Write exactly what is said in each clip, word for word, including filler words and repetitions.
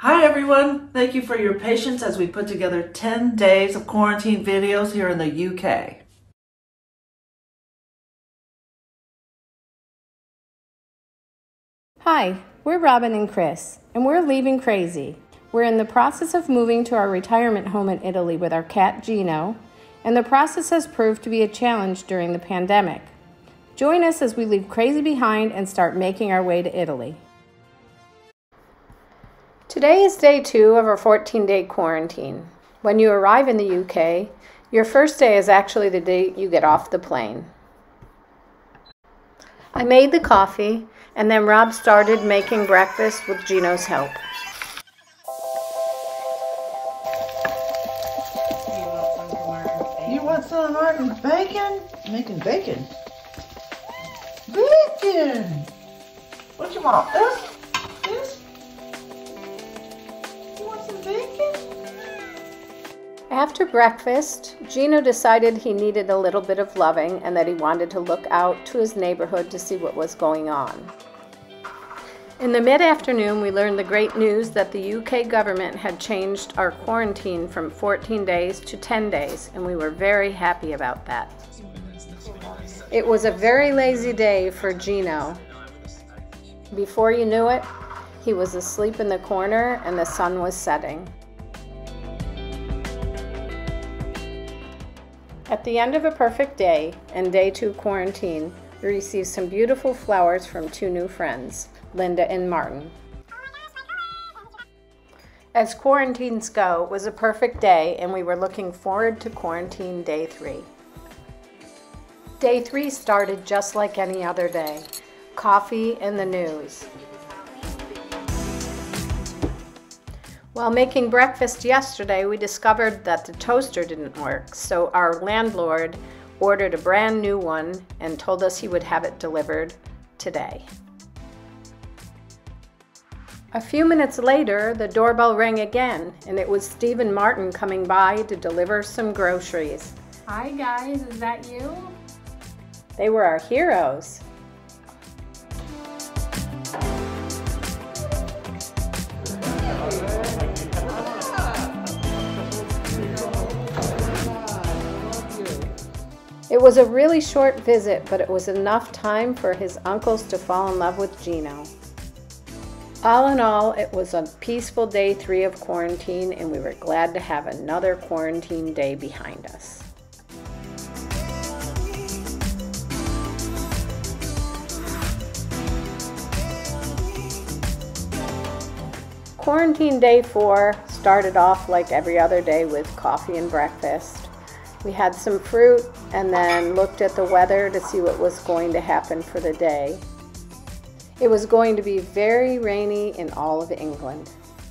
Hi everyone, thank you for your patience as we put together ten days of quarantine videos here in the U K. Hi, we're Robin and Chris, and we're leaving crazy. We're in the process of moving to our retirement home in Italy with our cat Gino, and the process has proved to be a challenge during the pandemic. Join us as we leave crazy behind and start making our way to Italy. Today is day two of our fourteen-day quarantine. When you arrive in the U K, your first day is actually the day you get off the plane. I made the coffee, and then Rob started making breakfast with Gino's help. You want some of Martin's bacon? Making bacon. Bacon! What you want? This? This? You want some bacon? After breakfast, Gino decided he needed a little bit of loving and that he wanted to look out to his neighborhood to see what was going on. In the mid-afternoon, we learned the great news that the U K government had changed our quarantine from fourteen days to ten days, and we were very happy about that. It was a very lazy day for Gino. Before you knew it, he was asleep in the corner and the sun was setting. At the end of a perfect day and day two quarantine, we received some beautiful flowers from two new friends, Linda and Martin. As quarantines go, it was a perfect day and we were looking forward to quarantine day three. Day three started just like any other day, coffee and the news. While making breakfast yesterday, we discovered that the toaster didn't work, so our landlord ordered a brand new one and told us he would have it delivered today. A few minutes later, the doorbell rang again, and it was Steve and Martin coming by to deliver some groceries. Hi guys, is that you? They were our heroes. It was a really short visit, but it was enough time for his uncles to fall in love with Gino. All in all, it was a peaceful day three of quarantine, and we were glad to have another quarantine day behind us. Quarantine day four started off like every other day with coffee and breakfast. We had some fruit and then looked at the weather to see what was going to happen for the day. It was going to be very rainy in all of England.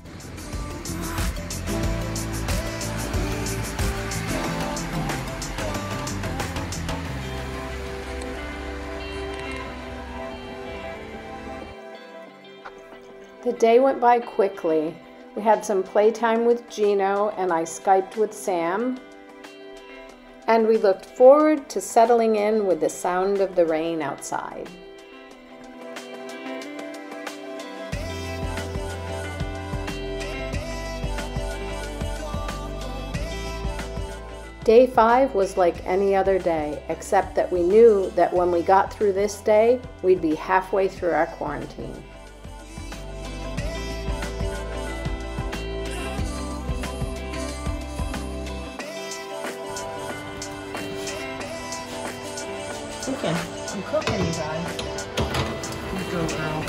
The day went by quickly. We had some playtime with Gino and I Skyped with Sam. And we looked forward to settling in with the sound of the rain outside. Day five was like any other day, except that we knew that when we got through this day, we'd be halfway through our quarantine. Cooking. I'm cooking, you guys. You go, girl.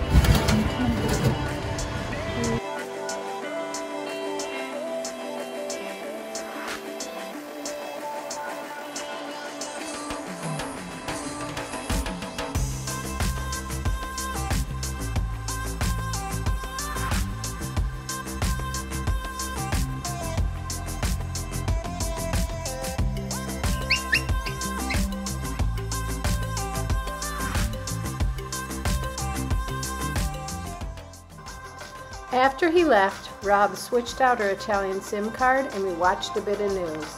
After he left, Rob switched out her Italian SIM card and we watched a bit of news.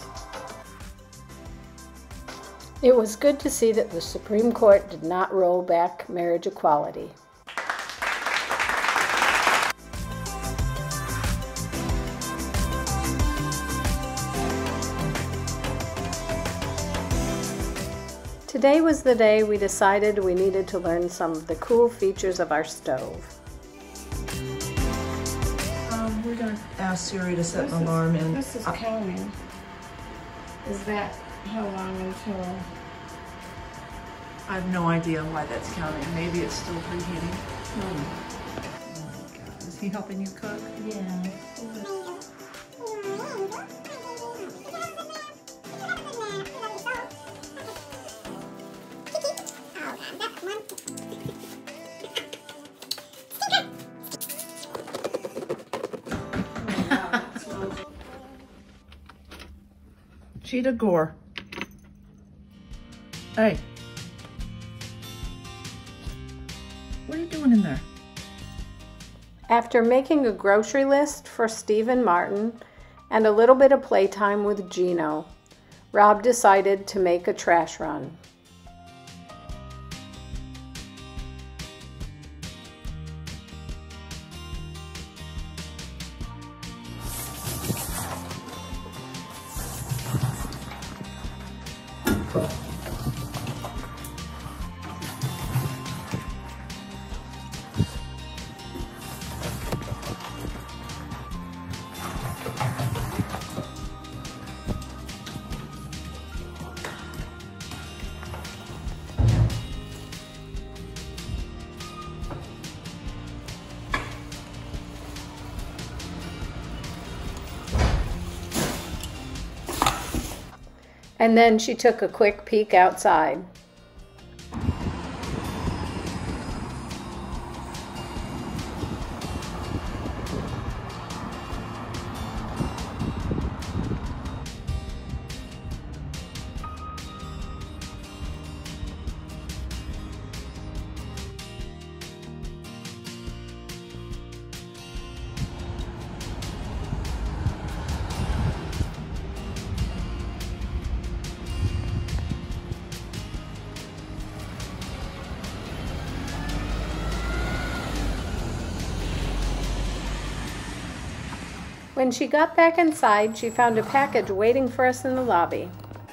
It was good to see that the Supreme Court did not roll back marriage equality. Today was the day we decided we needed to learn some of the cool features of our stove. Um, we're going to ask Siri to set an alarm in. This is counting. Is that how long until? I have no idea why that's counting. Maybe it's still preheating. Hmm. Oh my God. Is he helping you cook? Yeah. Cheetah Gore. Hey. What are you doing in there? After making a grocery list for Steve and Martin and a little bit of playtime with Gino, Rob decided to make a trash run. And then she took a quick peek outside. When she got back inside, she found a package waiting for us in the lobby.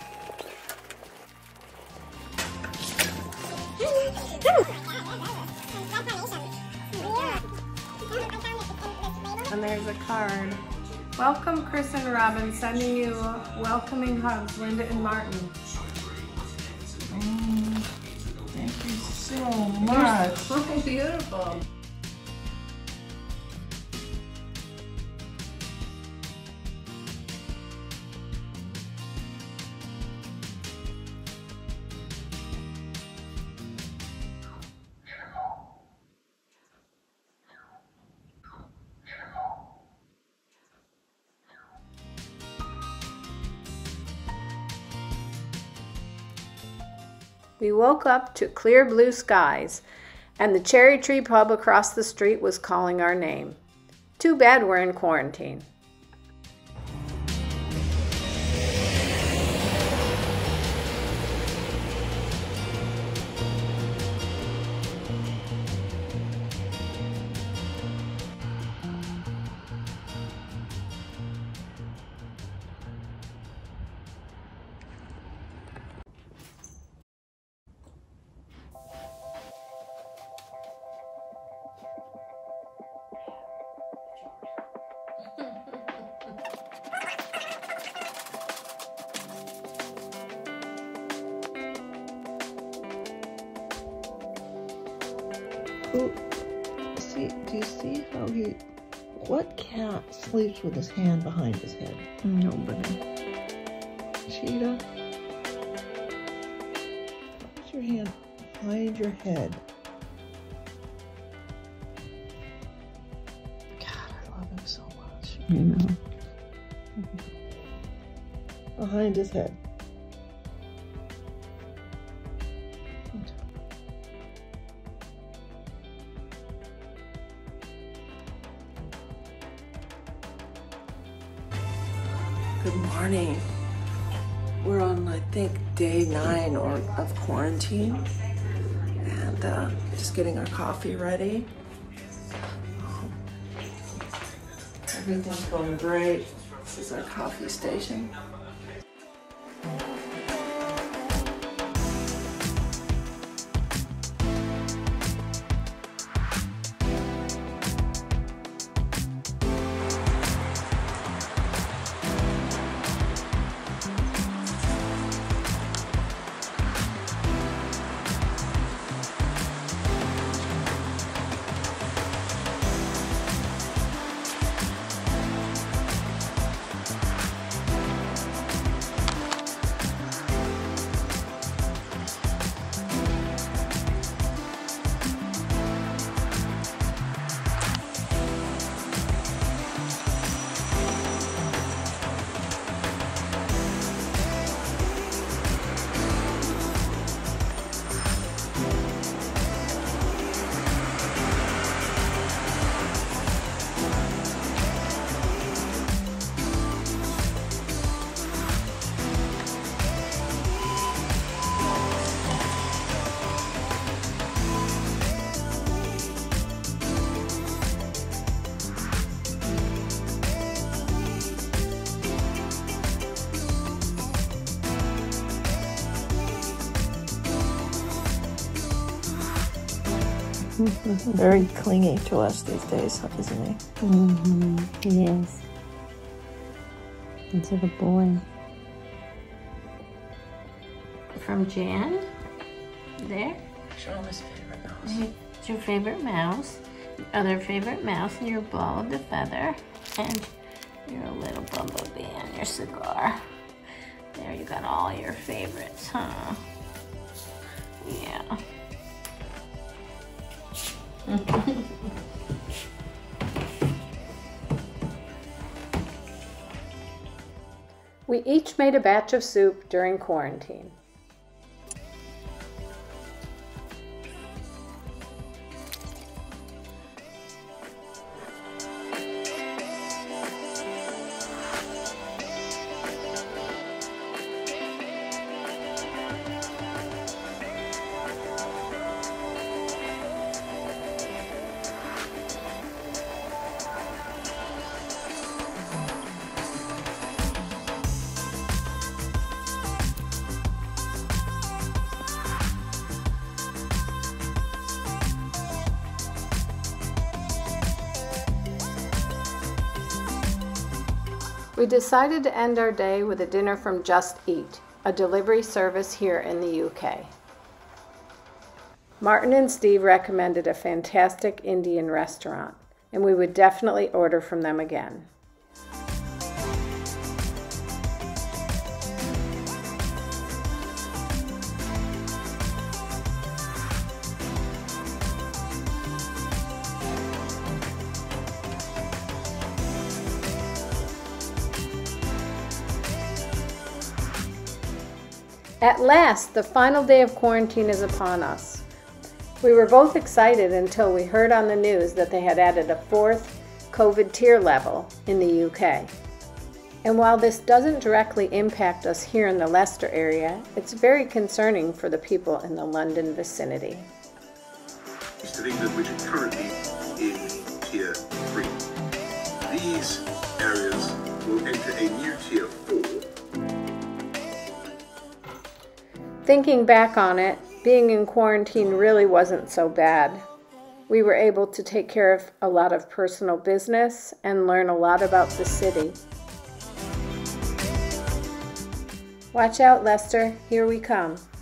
And there's a card. Welcome, Chris and Robin, sending you welcoming hugs, Linda and Martin. Mm, thank you so much. So beautiful. We woke up to clear blue skies, and the Cherry Tree Pub across the street was calling our name. Too bad we're in quarantine. Ooh, see, do you see how he, what cat sleeps with his hand behind his head? Nobody. Cheetah, put your hand behind your head. God, I love him so much. You know. Behind his head. Good morning. We're on, I think, day nine or of quarantine, and uh, just getting our coffee ready. Everything's going great. This is our coffee station. Very clingy to us these days, isn't he? Mm-hmm. He is. He's a good boy. From Jan. There. Show him his favorite mouse. It's your favorite mouse. Your other favorite mouse, and your ball of the feather. And your little bumblebee and your cigar. There, you got all your favorites, huh? Yeah. We each made a batch of soup during quarantine. We decided to end our day with a dinner from Just Eat, a delivery service here in the U K. Martin and Steve recommended a fantastic Indian restaurant, and we would definitely order from them again. At last, the final day of quarantine is upon us. We were both excited until we heard on the news that they had added a fourth COVID tier level in the U K. And while this doesn't directly impact us here in the Leicester area, it's very concerning for the people in the London vicinity. East of England, which are currently in tier three. These areas will enter a new tier four. Thinking back on it, being in quarantine really wasn't so bad. We were able to take care of a lot of personal business and learn a lot about the city. Watch out, Leicester, here we come.